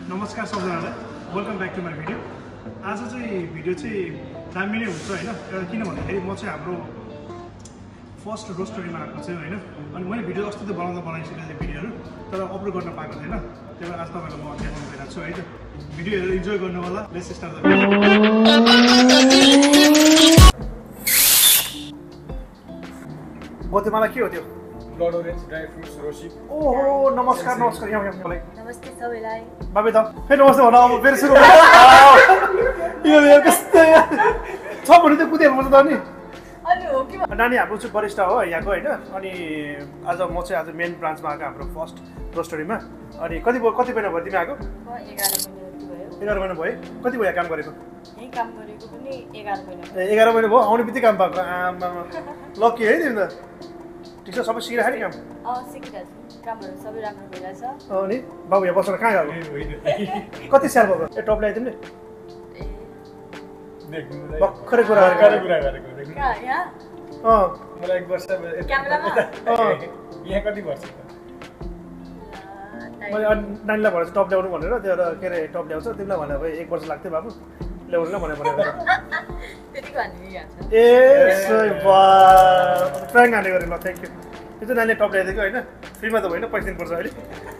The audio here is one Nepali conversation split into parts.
नमस्कार सबैजनालाई welcome back to my video. आज चाहिँ भिडियो चाहिँ दामी नै हुन्छ होइन, किन भन्दाखेरि म चाहिँ हाम्रो फर्स्ट रोस्टरीमा आएको चाहिँ होइन। अनि मैले भिडियो अस्ति त बनाइसकेको थिएँ भिडियोहरू, तर अपलोड गर्न पाएको थिएन। त्यही भएर आज तपाईँलाई म देखाउनु गइरहेको छु है त। भिडियो हेरेर इन्जोय गर्नु होला। Let's start the video. मलाई के हो त्यो? ब्लड ओरेन्ज ड्राई फ्रुट्स रोसी। ओहो नमस्कार नमस्कार यहाँ नमस्ते सबैलाई। बाबे त फेरि नमस्ते भन, अब फेरि सुरु यो कस्तै छ भने त कुदिहाल्नुपर्छ त नि। नानी हाम्रो चाहिँ बरिस्टा हो यहाँको होइन। अनि आज म चाहिँ आज मेन ब्रान्चमा आएको हाम्रो फर्स्ट रोस्टरीमा। अनि कति महिना भयो तिमी आएको? 11 महिना भयो। कति भयो काम गरेको? काम गरेको पनि 11 महिना। 11 महिना भयो। आउने बित्तिकै काम पाएको। आमा लकी है तिमी त। ठिक छ, सबै सिकिरहेको नि काम? सिकिरहेको छु। कामहरू सबै राम्रो भइरहेछ। नि बाबु यहाँ बसेर कहाँ गएको? कति साल भयो? ए टप ल्यायो तिमीले? भर्खरै कुरा गरेको। मलाई 1 वर्ष क्यामेरामा यहाँ कति वर्ष त? मैले नानीलाई भनेर टप ल्याउनु भनेर त्यो के अरे टप ल्याउँछ तिमीलाई भने भए 1 वर्ष लाग्थ्यो बाबु ल्याउनु ल भनेर त्यतिको हानिरहेको छ। ए प्राङ हाने गरेँ ल। Thank you. त्यो चाहिँ नानीले टप ल्याइदिएको होइन, फ्रीमा त होइन, पैसा दिनुपर्छ अहिले।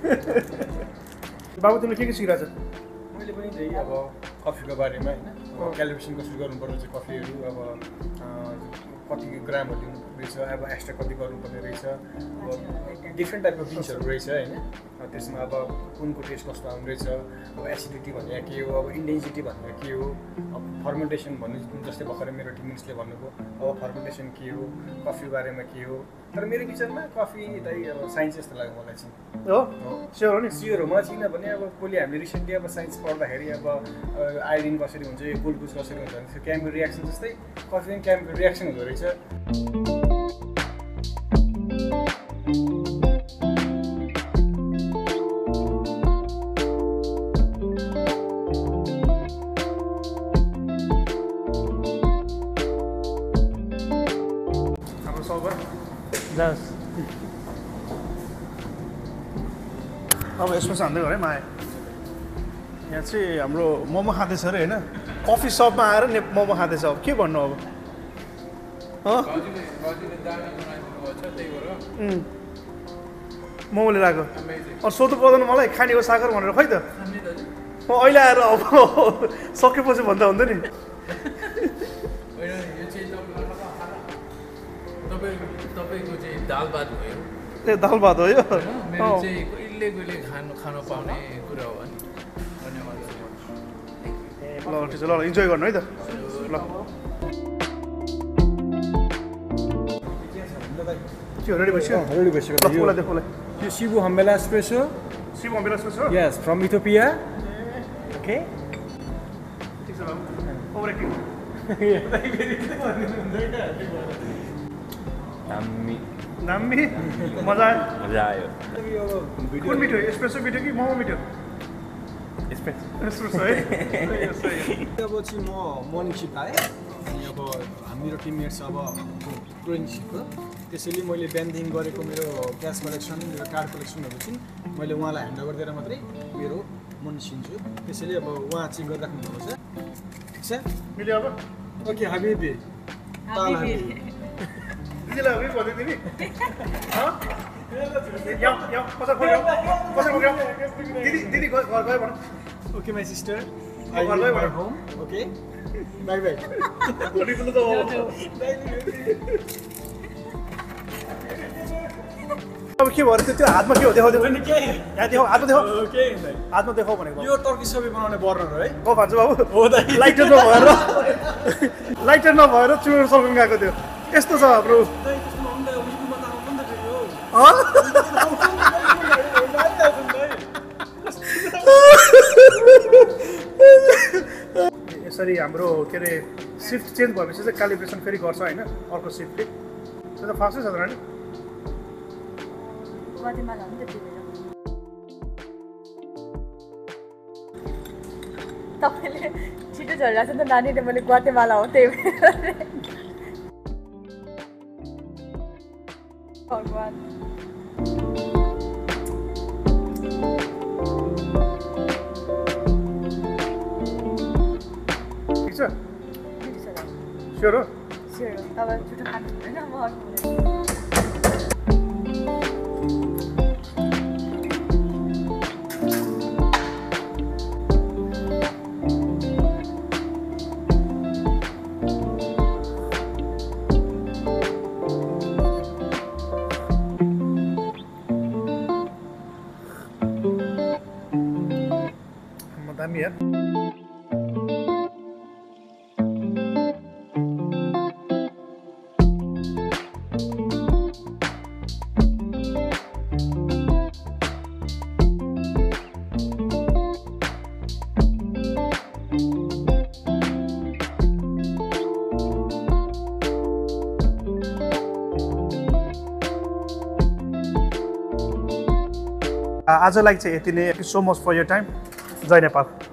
बाबु तिमीले के सिकिरहेको छ? मैले पनि त्यही अब कफीको बारेमा होइन, क्यालिब्रेसन कसरी गर्नुपर्ने चाहिँ कफीहरू, अब कति ग्रामहरू लिनु रहेछ, अब एक्स्ट्रा कति गर्नुपर्ने रहेछ, अब डिफ्रेन्ट टाइपको बिन्सहरू रहेछ होइन। त्यसमा अब कुनको टेस्ट कस्तो आउने रहेछ, अब एसिडिटी भनेर के हो, अब इन्टेन्सिटी भनेर के हो, अब फर्मेन्टेसन भन्ने जस्तै भर्खरै मेरो टिमिन्सले भन्नुभयो, अब फर्मेन्टेसन के हो, कफी बारेमा के हो। तर मेरो विचारमा कफी चाहिँ अब साइन्स जस्तो लाग्यो मलाई चाहिँ। हो स्योर हो नि? स्योर हो। म चाहिँ किनभने अब कसले हामीले रिसेन्टली अब साइन्स पढ्दाखेरि अब आयोडिन कसरी हुन्छ, ग्लुकोज कसरी हुन्छ भने केमिकल रियाक्सन जस्तै कफी पनि केमिकल रियाक्सन हुँदो रहेछ। अब यसमा चाहिँ हान्दै गऱ्यो माया। यहाँ चाहिँ हाम्रो मोमो खाँदैछ अरे होइन। कफी सपमा आएर मोमो खाँदैछ। अब के भन्नु अब? मोमोले लगाएको अरू सोध्नु पर्दैन मलाई, खाने हो सागर भनेर। खै त म अहिले आएर अब सकेपछि भन्दा हुँदैन नि। तपाईँको चाहिँ दाल भात भयो। ए दाल भात हो यो? मेरो चाहिँ कहिले खान पाउने कुरा हो नि। ल ठिक छ, ल इन्जोय गर्नु है त। ल के रेडी भइसक्यो? रेडी भइसक्यो। यो Shibu Hambela espresso. Shibu Hambela espresso? Yes, from Ethiopia. Okay ठिक छ बाबु। Over acting. नाम्मी मजा आयो। कुन मिठो? एस्प्रेसो मिठो कि मोमो मिठो? एस्प्रेसो है। अब चाहिँ म मर्निङ सिफ्ट आएँ। अनि अब मेरो टिममेट्स अब ग्रोइङ सिफ्टको, त्यसैले मैले बिहानदेखि गरेको मेरो क्यास कलेक्सन, मेरो कार्ड कलेक्सनहरू चाहिँ मैले उहाँलाई ह्यान्ड ओभर दिएर मात्रै मेरो म निस्किन्छु। त्यसैले अब उहाँ चाहिँ गरिराख्नु भएको छ। ठिक छ मिल्यो अब? ओके हाबिबी। दिदीलाई अघि भन्दै तिमी दिदी गयो भन। Okay my sister, I will bye home. Okay bye bye. अब के भयो त्यो हातमा के हो देखाउँदै पनि? यहाँ देखाऊ, हातमा देखाऊ। हातमा देखाऊ भनेको यो टर्की सबै बनाउने बर्नर हो है। को भन्छ बाबु? हो त लाइटर नभएर चुरोट सल्काउनु गएको थियो। यस्तो छ हाम्रो। यसरी हाम्रो के अरे सिफ्ट चेन्ज भएपछि चाहिँ क्यालिब्रेसन फेरि गर्छ होइन अर्को सिफ्टले। त्यो त फास्टै छ त नानी। तपाईँले छिटो झरिरहेको छ नि त नानीले, मैले ग्वाटेमाला हो त्यही भएर। भगवान् स्योर हो स्योर हो तपाईँ छिटो खानु हुँदैन म अर्को दामी यार आजलाई चाहिँ यति नै so much for your time जय नेपाल